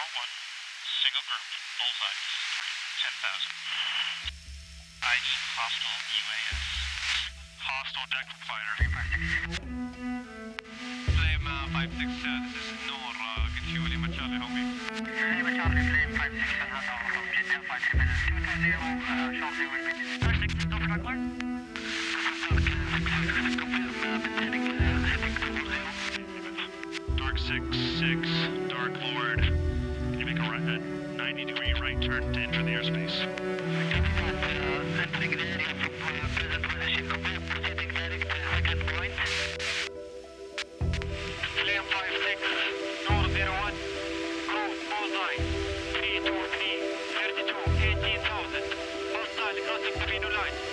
1, single group, bullseye, 10,000. Ice, hostile UAS. Hostile deck fighter. Flame 5-6, this is Noor, get you Lima Charlie, homie. Lima Charlie, Flame 5-6, هذا from Jeddah 5-7, 220, shortly will be dispatched. 6, don't forget alert. Dark 6-6, Dark Lord. Can you make a 90-degree right turn to enter the airspace? Entering the area from present position, proceeding direct to second point. Flame 5-6, Noor 01, group bullseye, 323, 32, 18,000. Hostile crossing the Pino line.